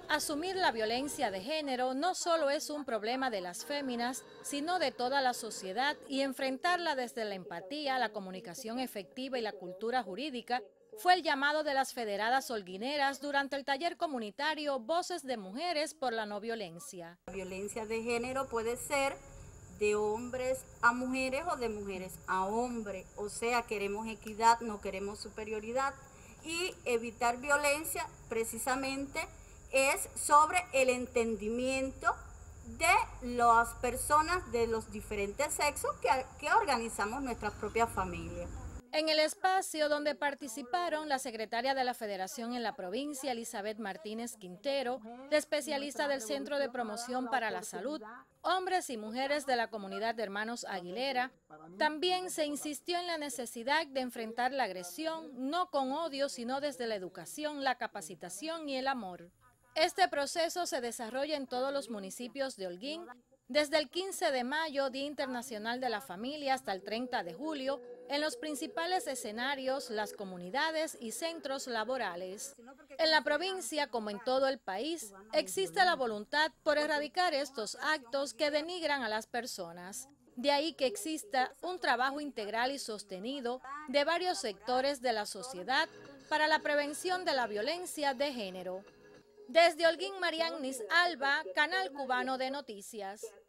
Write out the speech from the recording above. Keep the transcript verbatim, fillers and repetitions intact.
Asumir la violencia de género no solo es un problema de las féminas, sino de toda la sociedad, y enfrentarla desde la empatía, la comunicación efectiva y la cultura jurídica fue el llamado de las federadas holguineras durante el taller comunitario Voces de Mujeres por la No Violencia. La violencia de género puede ser de hombres a mujeres o de mujeres a hombres, o sea, queremos equidad, no queremos superioridad, y evitar violencia precisamente es sobre el entendimiento de las personas de los diferentes sexos que, que organizamos nuestras propias familias. En el espacio donde participaron la secretaria de la Federación en la provincia, Elizabeth Martínez Quintero, la especialista del Centro de Promoción para la Salud, hombres y mujeres de la comunidad de Hermanos Aguilera, también se insistió en la necesidad de enfrentar la agresión, no con odio, sino desde la educación, la capacitación y el amor. Este proceso se desarrolla en todos los municipios de Holguín, desde el quince de mayo, Día Internacional de la Familia, hasta el treinta de julio, en los principales escenarios, las comunidades y centros laborales. En la provincia, como en todo el país, existe la voluntad por erradicar estos actos que denigran a las personas. De ahí que exista un trabajo integral y sostenido de varios sectores de la sociedad para la prevención de la violencia de género. Desde Holguín, Mariannis Alba, Canal Cubano de Noticias.